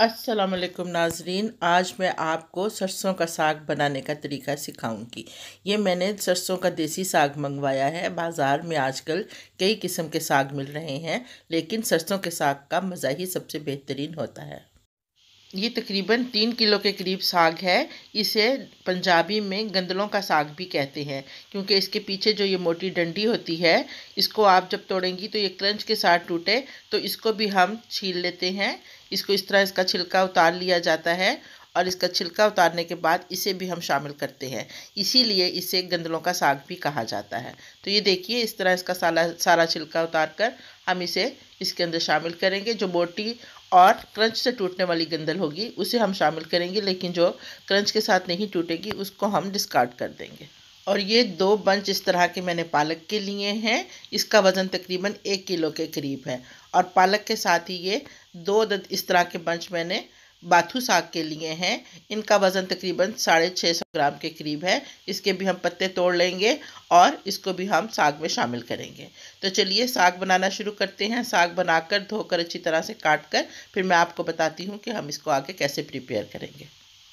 अस्सलाम वालेकुम नाजरीन। आज मैं आपको सरसों का साग बनाने का तरीका सिखाऊंगी। ये मैंने सरसों का देसी साग मंगवाया है। बाज़ार में आजकल कई किस्म के साग मिल रहे हैं, लेकिन सरसों के साग का मज़ा ही सबसे बेहतरीन होता है। ये तकरीबन 3 किलो के करीब साग है। इसे पंजाबी में गंदलों का साग भी कहते हैं, क्योंकि इसके पीछे जो ये मोटी डंडी होती है, इसको आप जब तोड़ेंगी तो ये क्रंच के साथ टूटे। तो इसको भी हम छील लेते हैं। इसको इस तरह इसका छिलका उतार लिया जाता है, और इसका छिलका उतारने के बाद इसे भी हम शामिल करते हैं। इसीलिए इसे गंदलों का साग भी कहा जाता है। तो ये देखिए, इस तरह इसका सारा छिलका उतार कर हम इसे इसके अंदर शामिल करेंगे। जो मोटी और क्रंच से टूटने वाली गंदल होगी उसे हम शामिल करेंगे, लेकिन जो क्रंच के साथ नहीं टूटेगी उसको हम डिस्कार्ड कर देंगे। और ये 2 बंच इस तरह के मैंने पालक के लिए हैं। इसका वज़न तकरीबन 1 किलो के करीब है। और पालक के साथ ही ये 2 इस तरह के बंच मैंने बाथू साग के लिए हैं। इनका वज़न तकरीबन 650 ग्राम के करीब है। इसके भी हम पत्ते तोड़ लेंगे और इसको भी हम साग में शामिल करेंगे। तो चलिए साग बनाना शुरू करते हैं। साग बनाकर धोकर अच्छी तरह से काट कर फिर मैं आपको बताती हूँ कि हम इसको आगे कैसे प्रिपेयर करेंगे।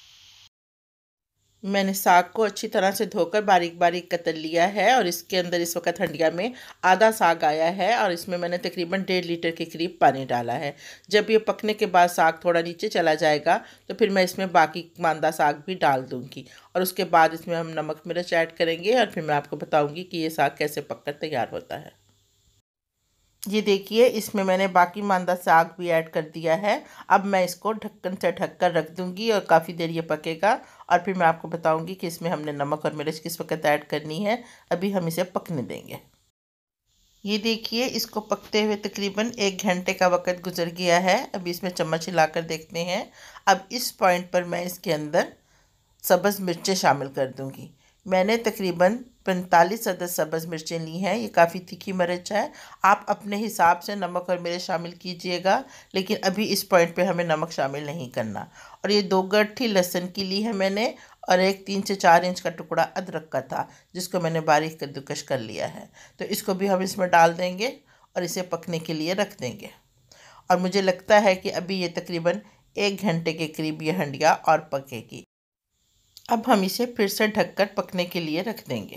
मैंने साग को अच्छी तरह से धोकर बारीक बारीक कतर लिया है, और इसके अंदर इस वक्त हंडिया में आधा साग आया है, और इसमें मैंने तकरीबन 1.5 लीटर के करीब पानी डाला है। जब ये पकने के बाद साग थोड़ा नीचे चला जाएगा तो फिर मैं इसमें बाकी मांदा साग भी डाल दूँगी, और उसके बाद इसमें हम नमक मिर्च ऐड करेंगे, और फिर मैं आपको बताऊँगी कि ये साग कैसे पककर तैयार होता है। ये देखिए, इसमें मैंने बाकी मांदा साग भी ऐड कर दिया है। अब मैं इसको ढक्कन से ढक कर रख दूँगी और काफ़ी देर ये पकेगा, और फिर मैं आपको बताऊँगी कि इसमें हमने नमक और मिर्च किस वक्त ऐड करनी है। अभी हम इसे पकने देंगे। ये देखिए, इसको पकते हुए तकरीबन 1 घंटे का वक्त गुजर गया है। अभी इसमें चम्मच हिलाकर देखते हैं। अब इस पॉइंट पर मैं इसके अंदर सब्ज़ मिर्चें शामिल कर दूंगी। मैंने तकरीबन 45 अदद सब्ज़ मिर्चें ली हैं। ये काफ़ी तीखी मिर्च है। आप अपने हिसाब से नमक और मिर्च शामिल कीजिएगा, लेकिन अभी इस पॉइंट पे हमें नमक शामिल नहीं करना। और ये 2 गट्ठी लहसुन की ली है मैंने, और एक 3 से 4 इंच का टुकड़ा अदरक का था, जिसको मैंने बारीक कद्दूकश कर लिया है। तो इसको भी हम इसमें डाल देंगे और इसे पकने के लिए रख देंगे। और मुझे लगता है कि अभी ये तकरीबन 1 घंटे के करीब ये हंडिया और पकेगी। अब हम इसे फिर से ढककर पकने के लिए रख देंगे।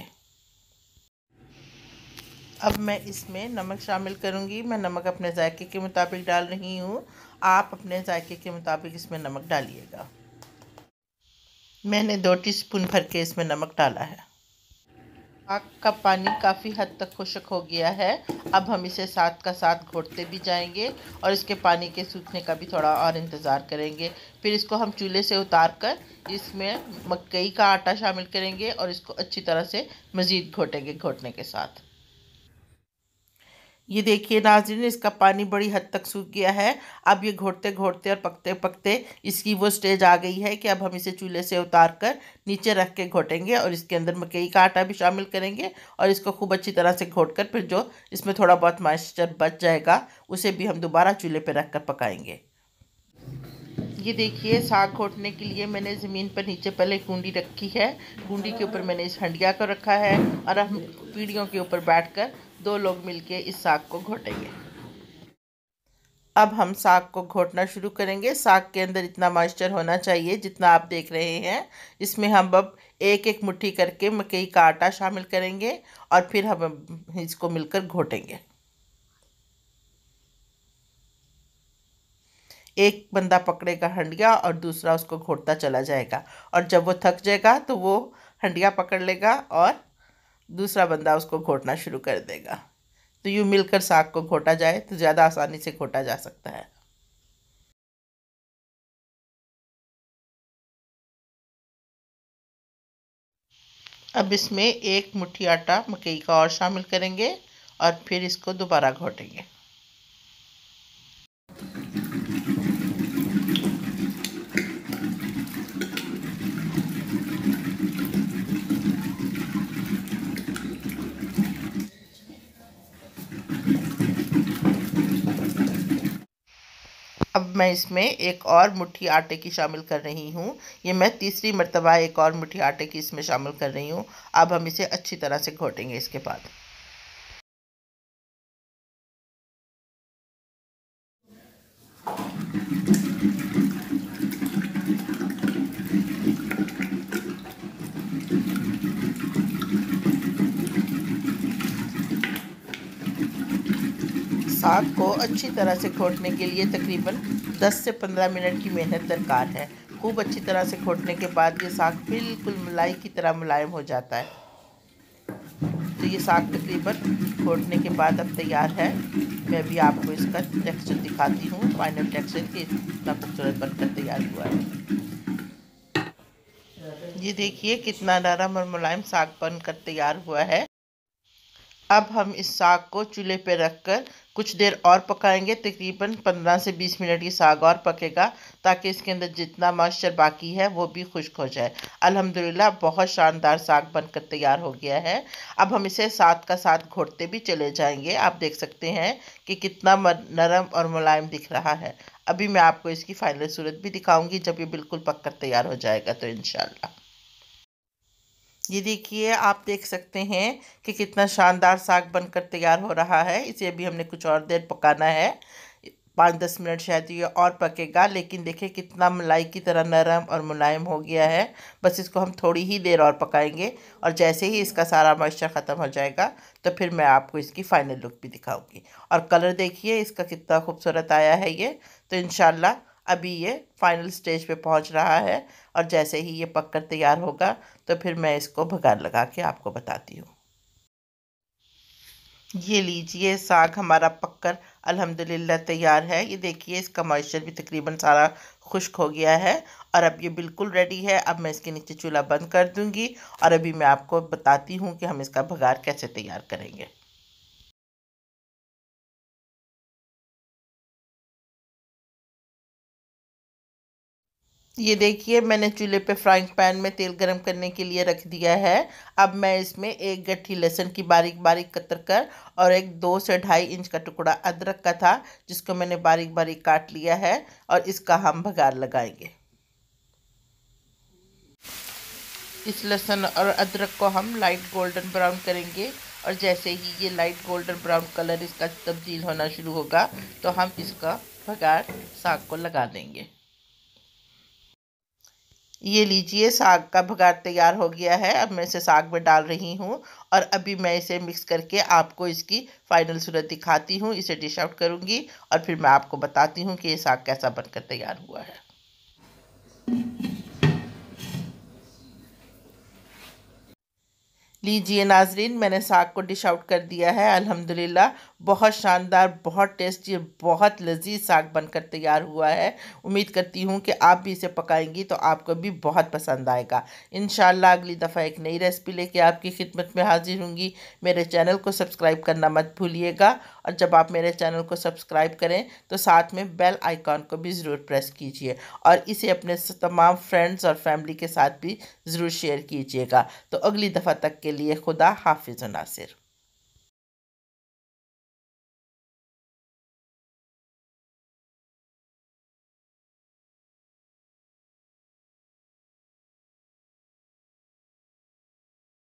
अब मैं इसमें नमक शामिल करूंगी। मैं नमक अपने जायके के मुताबिक डाल रही हूँ। आप अपने जायके के मुताबिक इसमें नमक डालिएगा। मैंने 2 टीस्पून भर के इसमें नमक डाला है। साग का पानी काफ़ी हद तक खुश्क हो गया है। अब हम इसे साथ का साथ घोटते भी जाएंगे, और इसके पानी के सूखने का भी थोड़ा और इंतज़ार करेंगे। फिर इसको हम चूल्हे से उतार कर इसमें मकई का आटा शामिल करेंगे, और इसको अच्छी तरह से मज़ीद घोटेंगे घोटने के साथ। ये देखिए नाज़रीन, इसका पानी बड़ी हद तक सूख गया है। अब ये घोटते घोटते और पकते पकते इसकी वो स्टेज आ गई है कि अब हम इसे चूल्हे से उतार कर नीचे रख के घोटेंगे, और इसके अंदर मकई का आटा भी शामिल करेंगे, और इसको खूब अच्छी तरह से घोट कर फिर जो इसमें थोड़ा बहुत मॉइस्चर बच जाएगा उसे भी हम दोबारा चूल्हे पर रख कर पकाएंगे। ये देखिए, साग घोटने के लिए मैंने ज़मीन पर नीचे पहले कूंडी रखी है। कूंडी के ऊपर मैंने इस हंडिया को रखा है, और हम पीढ़ियों के ऊपर बैठकर 2 लोग मिलके इस साग को घोटेंगे। अब हम साग को घोटना शुरू करेंगे। साग के अंदर इतना मॉइस्चर होना चाहिए जितना आप देख रहे हैं। इसमें हम अब एक एक मुट्ठी करके मकई का आटा शामिल करेंगे, और फिर हम इसको मिलकर घोटेंगे। एक बंदा पकड़ेगा हंडिया और दूसरा उसको घोटता चला जाएगा, और जब वो थक जाएगा तो वो हंडिया पकड़ लेगा और दूसरा बंदा उसको घोटना शुरू कर देगा। तो यूँ मिलकर साग को घोटा जाए तो ज़्यादा आसानी से घोटा जा सकता है। अब इसमें एक मुट्ठी आटा मकई का और शामिल करेंगे, और फिर इसको दोबारा घोटेंगे। अब मैं इसमें एक और मुट्ठी आटे की शामिल कर रही हूँ। ये मैं तीसरी मर्तबा एक और मुट्ठी आटे की इसमें शामिल कर रही हूँ। अब हम इसे अच्छी तरह से घोटेंगे इसके बाद। साग को अच्छी तरह से घोटने के लिए तकरीबन 10 से 15 मिनट की मेहनत दरकार है। खूब अच्छी तरह से घोटने के बाद ये साग बिल्कुल मलाई की तरह मुलायम हो जाता है। तो ये साग तकरीबन घोटने के बाद अब तैयार है। मैं भी आपको इसका टेक्सचर दिखाती हूँ, फाइनल टेक्सचर कि कितना खूबसूरत बनकर तैयार हुआ है। ये देखिए कितना नरम और मुलायम साग बनकर तैयार हुआ है। अब हम इस साग को चूल्हे पे रखकर कुछ देर और पकाएंगे। तकरीबन 15 से 20 मिनट ये साग और पकेगा ताकि इसके अंदर जितना मॉइस्चर बाकी है वो भी खुश्क हो जाए। अल्हम्दुलिल्लाह बहुत शानदार साग बनकर तैयार हो गया है। अब हम इसे साथ का साथ घोटते भी चले जाएंगे। आप देख सकते हैं कि कितना नरम और मुलायम दिख रहा है। अभी मैं आपको इसकी फाइनल सूरत भी दिखाऊंगी जब ये बिल्कुल पककर तैयार हो जाएगा तो इंशाल्लाह। ये देखिए आप देख सकते हैं कि कितना शानदार साग बनकर तैयार हो रहा है। इसे अभी हमने कुछ और देर पकाना है, 5-10 मिनट शायद ये और पकेगा। लेकिन देखिए कितना मलाई की तरह नरम और मुलायम हो गया है। बस इसको हम थोड़ी ही देर और पकाएंगे और जैसे ही इसका सारा मॉइस्चर ख़त्म हो जाएगा तो फिर मैं आपको इसकी फ़ाइनल लुक भी दिखाऊंगी। और कलर देखिए इसका कितना खूबसूरत आया है ये। तो इंशाल्लाह अभी ये फाइनल स्टेज पे पहुंच रहा है और जैसे ही ये पककर तैयार होगा तो फिर मैं इसको भगार लगा के आपको बताती हूँ। ये लीजिए साग हमारा पककर अल्हम्दुलिल्लाह तैयार है। ये देखिए इसका मॉइस्चर भी तकरीबन सारा खुश्क हो गया है और अब ये बिल्कुल रेडी है। अब मैं इसके नीचे चूल्हा बंद कर दूंगी और अभी मैं आपको बताती हूँ कि हम इसका भगार कैसे तैयार करेंगे। ये देखिए मैंने चूल्हे पे फ्राइंग पैन में तेल गरम करने के लिए रख दिया है। अब मैं इसमें एक गट्ठी लहसुन की बारीक बारीक कतर कर और एक 2 से 2.5 इंच का टुकड़ा अदरक का था जिसको मैंने बारीक बारीक काट लिया है और इसका हम भगार लगाएंगे। इस लहसुन और अदरक को हम लाइट गोल्डन ब्राउन करेंगे और जैसे ही ये लाइट गोल्डन ब्राउन कलर इसका तब्दील होना शुरू होगा तो हम इसका भगार साग को लगा देंगे। ये लीजिए साग का भगार तैयार हो गया है। अब मैं इसे साग में डाल रही हूँ और अभी मैं इसे मिक्स करके आपको इसकी फाइनल सूरत दिखाती हूँ। इसे डिश आउट करूँगी और फिर मैं आपको बताती हूँ कि ये साग कैसा बनकर तैयार हुआ है। लीजिए नाजरीन मैंने साग को डिश आउट कर दिया है। अल्हम्दुलिल्लाह बहुत शानदार, बहुत टेस्टी, बहुत लजीज साग बनकर तैयार हुआ है। उम्मीद करती हूँ कि आप भी इसे पकाएंगी तो आपको भी बहुत पसंद आएगा। इंशाल्लाह अगली दफ़ा एक नई रेसिपी लेके आपकी खिदमत में हाजिर होंगी। मेरे चैनल को सब्सक्राइब करना मत भूलिएगा और जब आप मेरे चैनल को सब्सक्राइब करें तो साथ में बेल आइकॉन को भी ज़रूर प्रेस कीजिए और इसे अपने तमाम फ्रेंड्स और फैमिली के साथ भी ज़रूर शेयर कीजिएगा। तो अगली दफ़ा तक के लिए खुदा हाफिज़ नासिर।